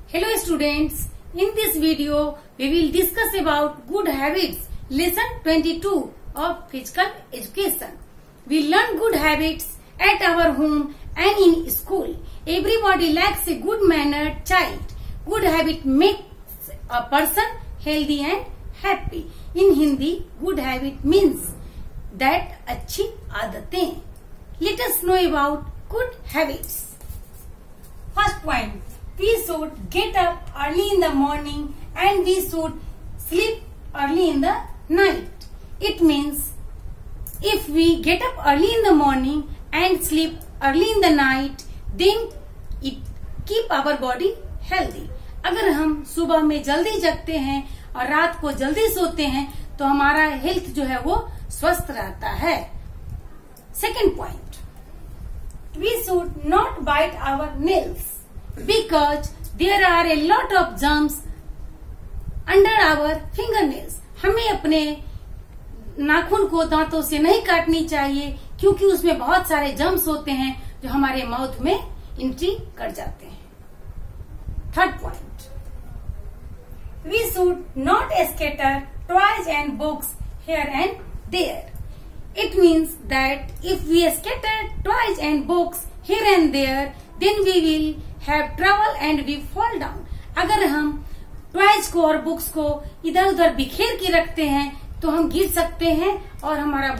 Hello students, in this video we will discuss about good habits, lesson 22 of physical education. We learn good habits at our home and in school. Everybody likes a good mannered child. Good habit makes a person healthy and happy. In Hindi, good habit means that अच्छी आदतें. Let us know about good habits. First point. We should get up early in the morning and we should sleep early in the night. It means if we get up early in the morning and sleep early in the night, then it keep our body healthy. अगर हम सुबह में जल्दी जगते हैं और रात को जल्दी सोते हैं तो हमारा हेल्थ जो है वो स्वस्थ रहता है. Second point. We should not bite our nails. Because there are a lot of germs under our fingernails. हमें अपने नाखून को दांतों से नहीं काटनी चाहिए क्योंकि उसमें बहुत सारे जर्म्स होते हैं जो हमारे माउथ में एंट्री कर जाते हैं. Third point. We should not scatter toys and books here and there. It means that if we scatter toys and books here and there, then we will have trouble and we fall down. अगर हम toys को और books को इधर उधर बिखेर के रखते हैं तो हम गिर सकते हैं और हमारा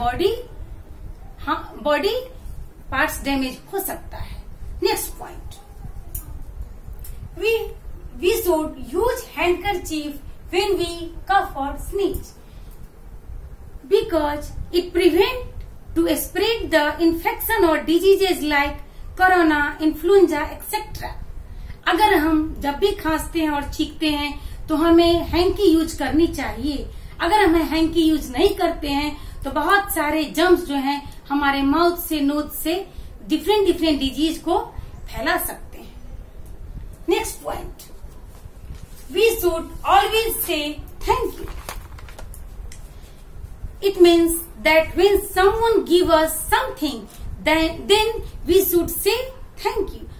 बॉडी पार्ट्स डैमेज हो सकता है. Next point. we should use handkerchief when we cough or sneeze because it prevent to spread the infection or diseases like corona, influenza etcetera. अगर हम जब भी खांसते हैं और छींकते हैं तो हमें हैंकी यूज करनी चाहिए. अगर हम हैंकी यूज नहीं करते हैं तो बहुत सारे जर्म्स जो हैं हमारे माउथ से नोज से डिफरेंट डिजीज को फैला सकते हैं. Next point. We should always say thank you. It means that when someone give us something then we should say thank you.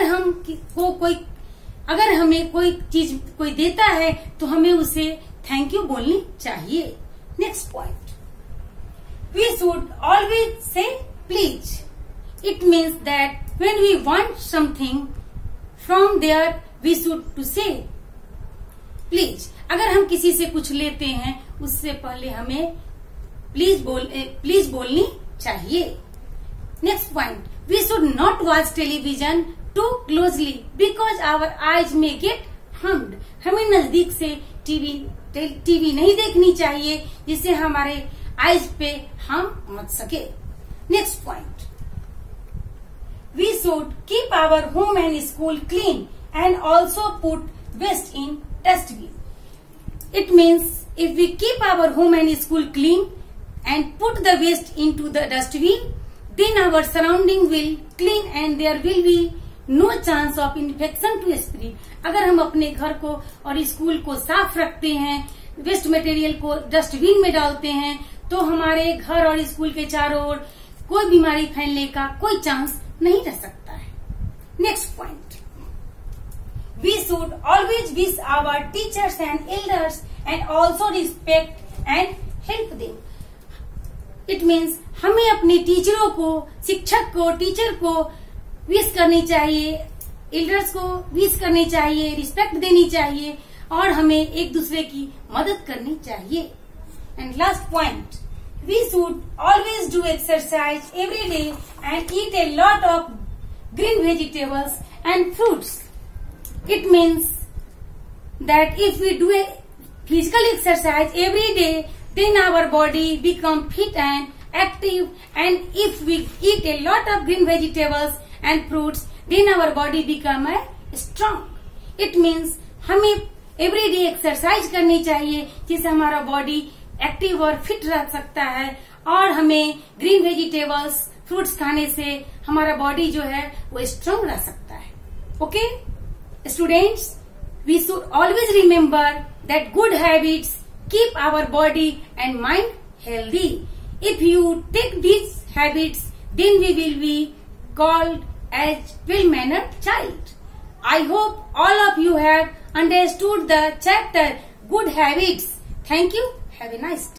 अगर हमें कोई चीज कोई देता है तो हमें उसे थैंक यू बोलनी चाहिए. Next point. we should always say please. It means that when we want something from there we should to say please. अगर हम किसी से कुछ लेते हैं उससे पहले हमें प्लीज बोलनी चाहिए. Next point. We should not watch television too closely because our eyes may get harmed. हमें नजदीक से टीवी नहीं देखनी चाहिए जिससे हमारे आईज पे हार्म मच सके. Next point. We should keep our home and school clean and also put waste in dustbin. It means if we keep our home and school clean and put the waste into the dustbin, then our surrounding will clean and there will be no chance of infection to spread. अगर हम अपने घर को और school को साफ रखते हैं, वेस्ट मटेरियल को डस्टबिन में डालते हैं तो हमारे घर और स्कूल के चारों ओर कोई बीमारी फैलने का कोई चांस नहीं रह सकता है. Next point. We should always wish our teachers and elders and also respect and help them. It means हमें अपने टीचरों को, शिक्षक को, टीचर को विश करनी चाहिए, एल्डर्स को विश करनी चाहिए, रिस्पेक्ट देनी चाहिए और हमें एक दूसरे की मदद करनी चाहिए. And last point. We should always do exercise every day and eat a lot of green vegetables and fruits. It means that if we do a physical exercise every day then our body become fit and active, and if we eat a lot of green vegetables and fruits then our body become strong. It means हमें every day exercise करनी चाहिए जिससे हमारा body active और fit रह सकता है और हमें green vegetables fruits खाने से हमारा body जो है वो strong रह सकता है. Okay students, we should always remember that good habits keep our body and mind healthy. If you take these habits, then we will be called as well-mannered child. I hope all of you have understood the chapter Good Habits. Thank you. Have a nice day.